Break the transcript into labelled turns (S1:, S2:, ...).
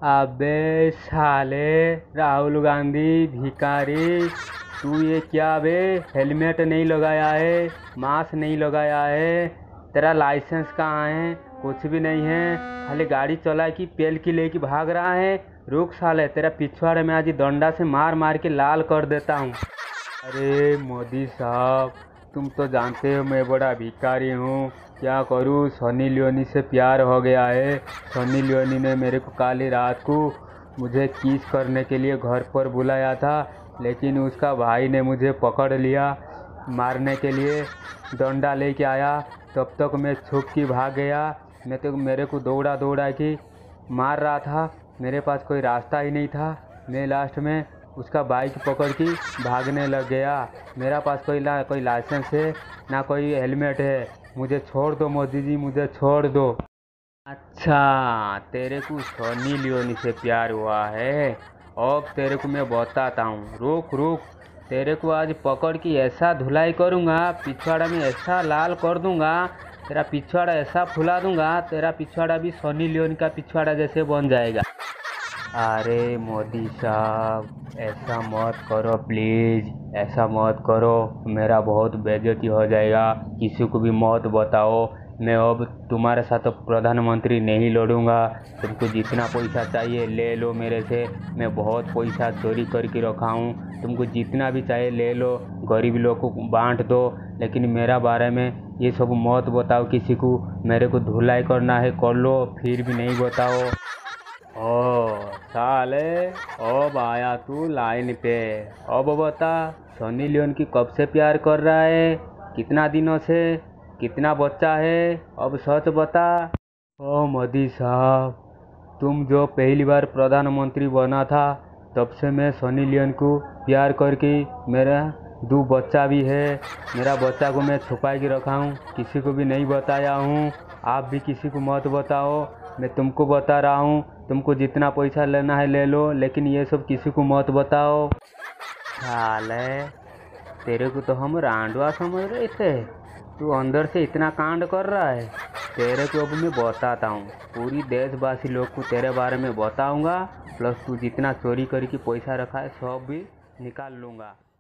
S1: अबे साले राहुल गांधी भिखारी, तू ये क्या बे? हेलमेट नहीं लगाया है, मास्क नहीं लगाया है, तेरा लाइसेंस कहाँ है? कुछ भी नहीं है, खाली गाड़ी चला की पेल की लेके भाग रहा है। रुक साले, तेरा पिछवाड़े में आज डंडा से मार मार के लाल कर देता हूँ। अरे मोदी साहब, तुम तो जानते हो मैं बड़ा भिखारी हूँ, क्या करूँ? सनी लियोनी से प्यार हो गया है। सनी लियोनी ने मेरे को काली रात को मुझे किस करने के लिए घर पर बुलाया था, लेकिन उसका भाई ने मुझे पकड़ लिया मारने के लिए, डंडा लेके आया। तब तक मैं छुप के भाग गया। मैं तो मेरे को दौड़ा दौड़ा के मार रहा था, मेरे पास कोई रास्ता ही नहीं था। मैं लास्ट में उसका बाइक पकड़ के भागने लग गया। मेरा पास कोई लाइसेंस है ना कोई हेलमेट है। मुझे छोड़ दो मोदी जी, मुझे छोड़ दो। अच्छा, तेरे को सनी लियोनी से प्यार हुआ है? अब तेरे को मैं बताता हूँ, रुक रुक। तेरे को आज पकड़ के ऐसा धुलाई करूँगा, पिछवाड़ा में ऐसा लाल कर दूँगा, तेरा पिछवाड़ा ऐसा फुला दूँगा, तेरा पिछवाड़ा भी सनी लियोनी का पिछवाड़ा जैसे बन जाएगा। अरे मोदी साहब, ऐसा मत करो प्लीज़, ऐसा मत करो, मेरा बहुत बेइज्जती हो जाएगा। किसी को भी मत बताओ। मैं अब तुम्हारे साथ प्रधानमंत्री नहीं लड़ूंगा। तुमको जितना पैसा चाहिए ले लो मेरे से, मैं बहुत पैसा चोरी करके रखा हूँ। तुमको जितना भी चाहिए ले लो, गरीब लोगों को बांट दो, लेकिन मेरा बारे में ये सब मत बताओ किसी को। मेरे को धुलाई करना है कर लो, फिर भी नहीं बताओ। ओ साले, अब आया तू लाइन पे। अब बता, सनी लियोन की कब से प्यार कर रहा है? कितना दिनों से? कितना बच्चा है? अब सच बता। ओ मोदी साहब, तुम जो पहली बार प्रधानमंत्री बना था, तब से मैं सनी लियोन को प्यार करके, मेरा 2 बच्चा भी है। मेरा बच्चा को मैं छुपा के रखा हूँ, किसी को भी नहीं बताया हूँ। आप भी किसी को मत बताओ, मैं तुमको बता रहा हूँ। तुमको जितना पैसा लेना है ले लो, लेकिन ये सब किसी को मत बताओ। साले, तेरे को तो हम रांडवा समझ रहे थे, तू अंदर से इतना कांड कर रहा है। तेरे को अब मैं बताता हूँ, पूरी देशवासी लोग को तेरे बारे में बताऊँगा, प्लस तू जितना चोरी करके पैसा रखा है सब भी निकाल लूँगा।